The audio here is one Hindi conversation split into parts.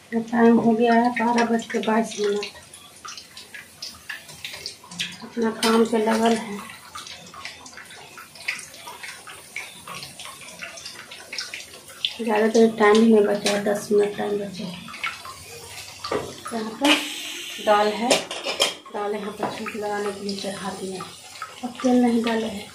टाइम हो गया है 12:22। अपना काम पे लगल है। ज़्यादा देर टाइम भी नहीं बचा है, 10 मिनट टाइम बचे हैं। यहाँ पर दाल है, दाल यहाँ पर छूट लगाने के लिए चढ़ा दिया है। अब तेल नहीं डाले हैं।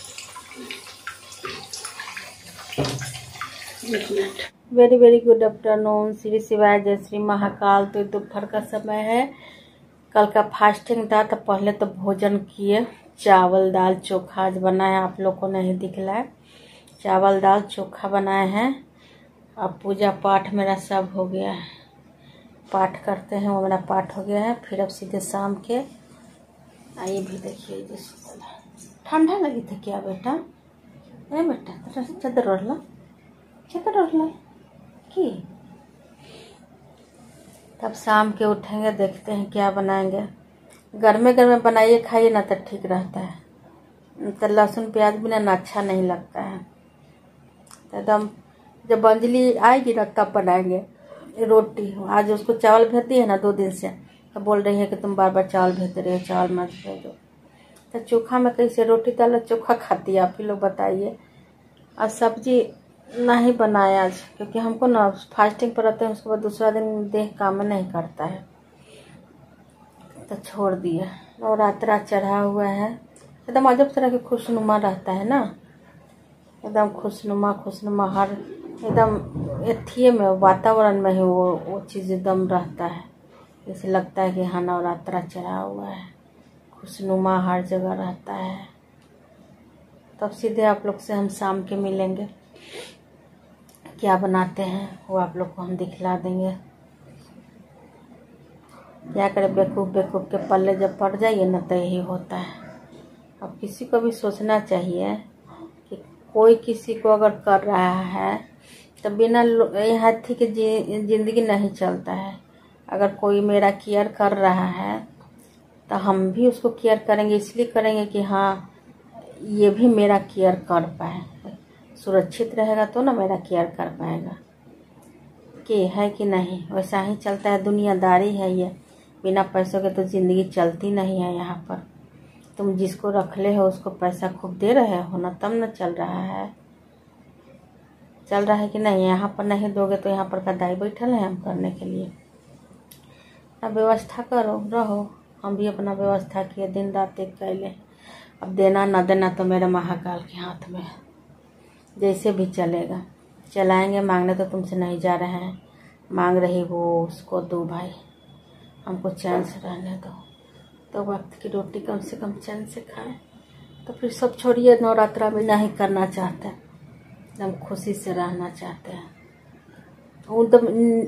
1 minute. Very very good afternoon. Shri Shivay, जय श्री महाकाल। तो दोपहर का समय है। कल का फास्टिंग था तो पहले तो भोजन किए। चावल दाल चोखा आज बनाया, आप लोग को नहीं दिखला है। चावल दाल चोखा बनाए हैं। अब पूजा पाठ मेरा सब हो गया है। पाठ करते हैं, वो मेरा पाठ हो गया है। फिर अब सीधे शाम के आइए भी देखिए। जैसे ठंडा लगी थी क्या बेटा? ए बेटा चादर ओढ़ लो, चादर ओढ़ लो की। तब शाम के उठेंगे, देखते हैं क्या बनाएंगे। गर्मे गर्मे बनाइए खाइए ना तो ठीक रहता है। तो लहसुन प्याज बिना ना अच्छा नहीं लगता है। एकदम जब अंजलि आएगी ना तब बनाएंगे रोटी। आज उसको चावल भेज दिए ना 2 दिन से, तो बोल रही है कि तुम बार बार चावल भेजते रहे हो, चावल मत भेजो। तो चोखा में कैसे रोटी दाल चोखा खाती है आप ही लोग बताइए। और सब्जी नहीं बनाया आज, क्योंकि हमको ना फास्टिंग पर रहते हैं, उसके बाद दूसरा दिन देह काम नहीं करता है तो छोड़ दिया। नवरात्रा चढ़ा हुआ है। एकदम अजब तरह के खुशनुमा रहता है ना, एकदम खुशनुमा हर एकदम एथिए में वातावरण में ही वो चीज़ एकदम रहता है। जैसे लगता है कि हाँ नवरात्रा चढ़ा हुआ है, खुशनुमा हर जगह रहता है। तब सीधे आप लोग से हम शाम के मिलेंगे। क्या बनाते हैं वो आप लोग को हम दिखला देंगे। क्या करें, बेवकूफ़ के पल्ले जब पड़ जाइए ना तो यही होता है। अब किसी को भी सोचना चाहिए कि कोई किसी को अगर कर रहा है तो बिना यहाँ थी कि जिंदगी नहीं चलता है। अगर कोई मेरा केयर कर रहा है तो हम भी उसको केयर करेंगे, इसलिए करेंगे कि हाँ ये भी मेरा केयर कर पाए। सुरक्षित रहेगा तो ना मेरा केयर कर पाएगा, कि है कि नहीं। वैसा ही चलता है, दुनियादारी है ये। बिना पैसों के तो ज़िंदगी चलती नहीं है यहाँ पर। तुम जिसको रख ले हो उसको पैसा खूब दे रहे हो ना, तब न चल रहा है। चल रहा है कि नहीं? यहाँ पर नहीं दोगे तो यहाँ पर का दाई बैठल है हम करने के लिए। अब व्यवस्था करो, रहो। हम भी अपना व्यवस्था किए, दिन रात एक कैले। अब देना न देना तो मेरे महाकाल के हाथ में है। जैसे भी चलेगा चलाएंगे। मांगने तो तुमसे नहीं जा रहे हैं, मांग रही वो उसको दो भाई, हमको चैन से रहने दो। तो वक्त की रोटी कम से कम चैन से खाएं। तो फिर सब छोड़िए, नवरात्रा में नहीं करना चाहते, एकदम खुशी से रहना चाहते हैं। एकदम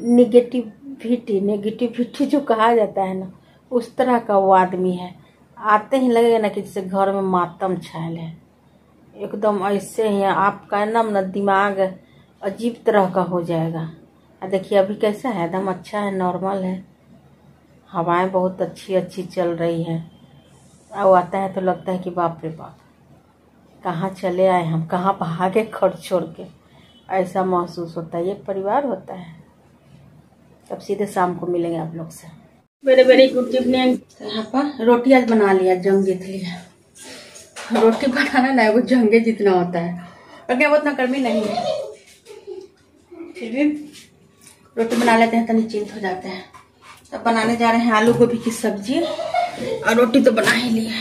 नेगेटिविटी जो कहा जाता है ना, उस तरह का वो आदमी है। आते ही लगेगा ना कि जैसे घर में मातम छायल है। एकदम ऐसे ही आपका ना दिमाग अजीब तरह का हो जाएगा। देखिए अभी कैसा है, एकदम अच्छा है, नॉर्मल है। हवाएं बहुत अच्छी चल रही हैं। और आता है तो लगता है कि बाप रे बाप, कहाँ चले आए हम, कहाँ भागे खर्च छोड़ के। ऐसा महसूस होता है। ये परिवार होता है। तब सीधे शाम को मिलेंगे आप लोग से। Very very good evening. यहाँ पर रोटी आज बना लिया, जंग जीत लिया। रोटी बनाना ना वो जंगे जितना होता है, और क्या वो उतना गर्मी नहीं है, फिर भी रोटी बना लेते हैं तो निश्चिंत हो जाते हैं। तब बनाने जा रहे हैं आलू गोभी की सब्जी, और रोटी तो बना ही लिया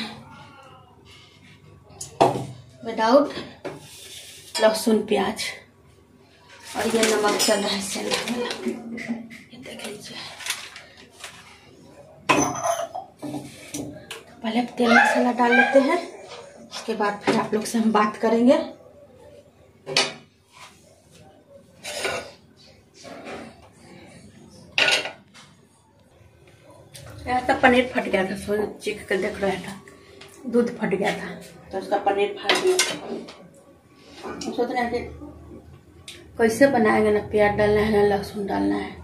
विदाउट लहसुन प्याज। और ये नमक चल रहा है सेंधा वाला, ये देख लीजिए। पहले तेल मसाला डाल लेते हैं, उसके बाद फिर आप लोग से हम बात करेंगे। यहाँ तक पनीर फट गया था, सो चीख कर देख रहा था, दूध फट गया था तो उसका पनीर फट गया। हम सोच रहे हैं कि कैसे बनाएंगे, ना प्याज डालना है ना लहसुन डालना है।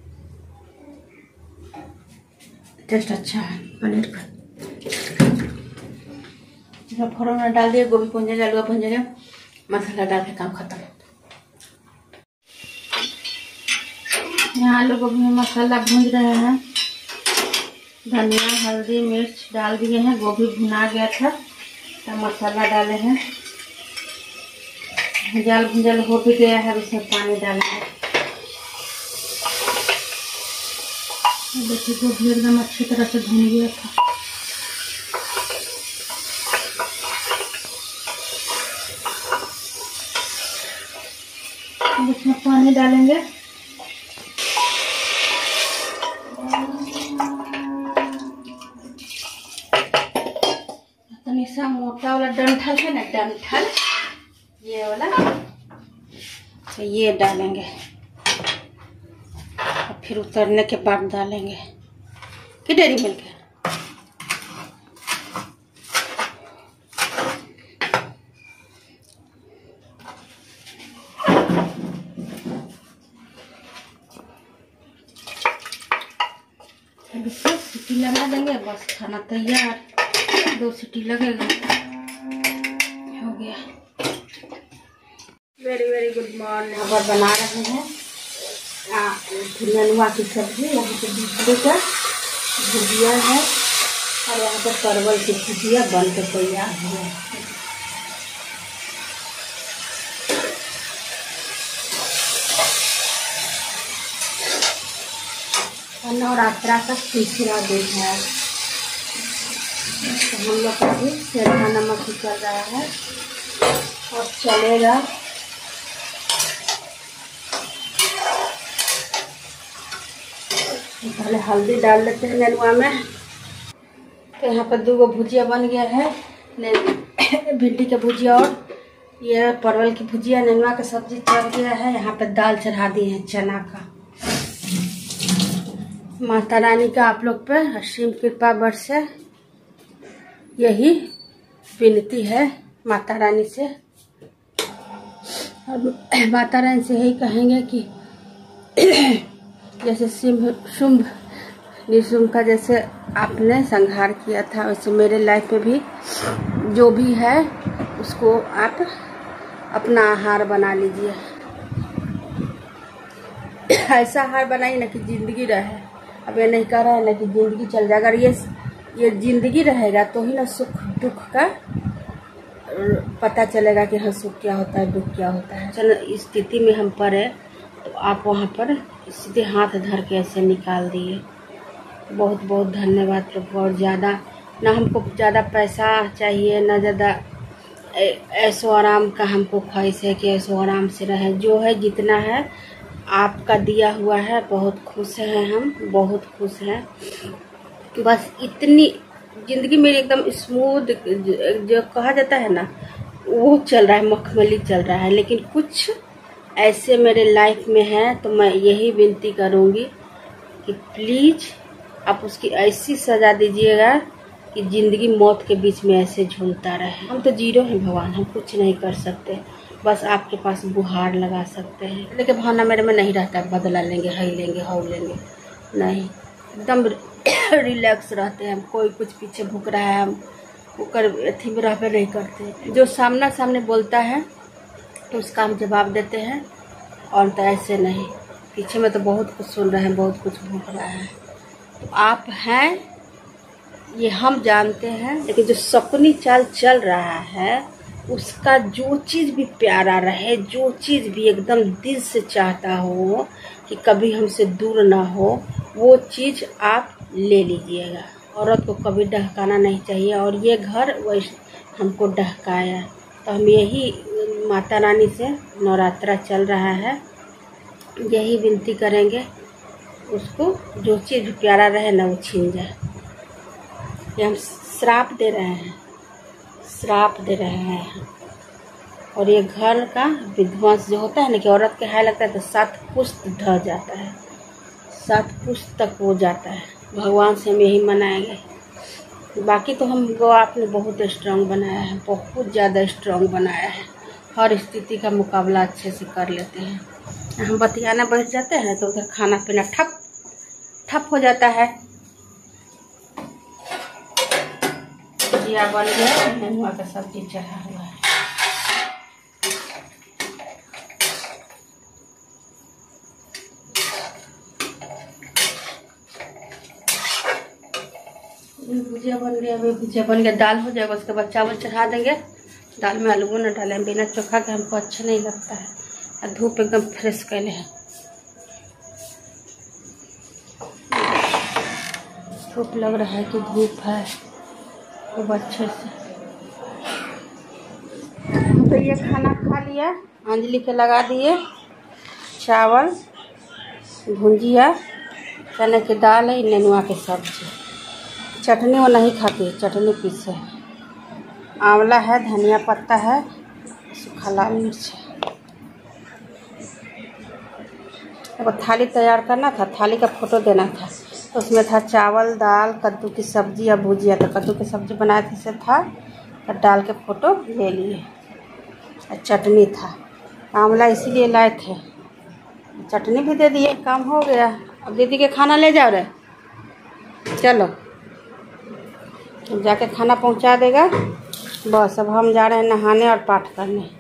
टेस्ट अच्छा है पनीर का। फोरन में डाल दिए, गोभी भून जाएगा, आलू भून जाएगा, मसाला डाल के काम खत्म। यहाँ आलू गोभी में मसाला भून रहे हैं। धनिया हल्दी मिर्च डाल दिए हैं। गोभी भुना गया था तो मसाला डाले हैं। भुंजल भुंजल हो भी गया है, उसमें पानी डालेंगे। देखिए गोभी एकदम अच्छी तरह से भुन गया था। इसमें पानी डालेंगे। हमेशा मोटा वाला डंठल है ना, डंठल ये वाला, तो ये डालेंगे और फिर उतरने के बाद डालेंगे कि डेरी मिल्क है। इसको सीटी लगा देंगे, बस खाना तैयार। 2 सीटी लगेगा, हो गया। Very very good morning. अब बना रहे हैं नेनुआ की सब्जी। यहाँ पे दूसरे का भुजिया है और यहाँ पे परवल की भुजिया बन के तैयार है। नवरात्रा का तीसरा दिन है, तो हम लोग का भी सेंधा नमक ही चल रहा है और चलेगा। पहले हल्दी डाल लेते हैं नेनुआ में। तो यहाँ पर 2 भुजिया बन गया है, भिंडी का भुजिया और ये परवल की भुजिया। नेनुआ का सब्जी चढ़ गया है। यहाँ पे दाल चढ़ा दिए हैं चना का। माता रानी का आप लोग पे असीम कृपा बरसे, यही विनती है माता रानी से। और माता रानी से यही कहेंगे कि जैसे शुंभ निशुंभ का जैसे आपने संहार किया था, वैसे मेरे लाइफ में भी जो भी है उसको आप अपना आहार बना लीजिए। ऐसा आहार बनाइए ना कि जिंदगी रहे। अब ये नहीं कह रहा है ना कि जिंदगी चल जाएगा। अगर ये जिंदगी रहेगा तो ही ना सुख दुख का पता चलेगा कि हाँ सुख क्या होता है, दुख क्या होता है। चलो इस स्थिति में हम पड़े तो आप वहाँ पर सीधे हाथ धर के ऐसे निकाल दिए। बहुत बहुत धन्यवाद प्रभु। और ज़्यादा ना हमको ज़्यादा पैसा चाहिए, ना ज़्यादा ऐशो आराम का हमको ख्वाहिश है कि ऐशो आराम से रहे। जो है जितना है आपका दिया हुआ है, बहुत खुश हैं हम, बहुत खुश हैं। बस इतनी ज़िंदगी मेरी एकदम स्मूथ, जो कहा जाता है ना, वो चल रहा है, मखमली चल रहा है। लेकिन कुछ ऐसे मेरे लाइफ में है तो मैं यही विनती करूँगी कि प्लीज़ आप उसकी ऐसी सज़ा दीजिएगा कि ज़िंदगी मौत के बीच में ऐसे झूलता रहे। हम तो जीरो हैं भगवान, हम कुछ नहीं कर सकते, बस आपके पास गुहार लगा सकते हैं। लेकिन भावना मेरे में नहीं रहता बदला लेंगे, हई लेंगे, हौ लेंगे, नहीं। एकदम रिलैक्स रहते हैं। कोई कुछ पीछे भूक रहा है, हम ऊपर अथी में रहते नहीं करते। जो सामना सामने बोलता है तो उसका हम जवाब देते हैं, और तो ऐसे नहीं। पीछे में तो बहुत कुछ सुन रहे हैं, बहुत कुछ भूक रहा है। तो आप हैं ये हम जानते हैं, लेकिन जो शकुनी चाल चल रहा है उसका जो चीज़ भी प्यारा रहे, जो चीज़ भी एकदम दिल से चाहता हो कि कभी हमसे दूर ना हो, वो चीज़ आप ले लीजिएगा। औरत को कभी डहकाना नहीं चाहिए, और ये घर वैसे हमको डहकाया। तो हम यही माता रानी से, नवरात्रा चल रहा है, यही विनती करेंगे उसको जो चीज़ प्यारा रहे ना वो छीन जाए। ये हम श्राप दे रहे हैं, श्राप दे रहे हैं। और ये घर का विध्वंस जो होता है ना, कि औरत के हाय लगता है तो 7 पुश्त ढह जाता है, 7 पुश्त तक हो जाता है। भगवान से हम यही मनाएंगे। बाकी तो हमको आपने बहुत स्ट्रांग बनाया है, बहुत ज़्यादा स्ट्रांग बनाया है। हर स्थिति का मुकाबला अच्छे से कर लेते हैं। हम बतियाना बैठ जाते हैं तो उधर खाना पीना ठप हो जाता है। भुजिया बन गया, नेनुआ का सब्जी चढ़ा हुआ है। भुजिया बन गया, अभी भुजिया बन गया, दाल हो जाएगा, उसके बाद चावल चढ़ा देंगे। दाल में आलू न डालें, बिना चोखा के हमको अच्छा नहीं लगता है। और धूप एकदम फ्रेश कैले है, धूप लग रहा है कि धूप है खूब अच्छे से। तो ये खाना खा लिया, अंजलि के लगा दिए चावल, भुजिया, चने की दाल है, नेनुआ की सब्जी, चटनी वो नहीं खाती, चटनी पीसे, आंवला है, धनिया पत्ता है, सूखा लाल मिर्च है। वो थाली तैयार करना था, थाली का फोटो देना था, तो उसमें था चावल, दाल, कद्दू की सब्जी या भुजिया। तो कद्दू की सब्जी बनाए थे, से था तो डाल के फ़ोटो ले लिए। और चटनी था, आंवला इसीलिए लाए थे, चटनी भी दे दिए, काम हो गया। अब दीदी के खाना ले जाओ रे, चलो जाके खाना पहुंचा देगा। बस अब हम जा रहे हैं नहाने और पाठ करने।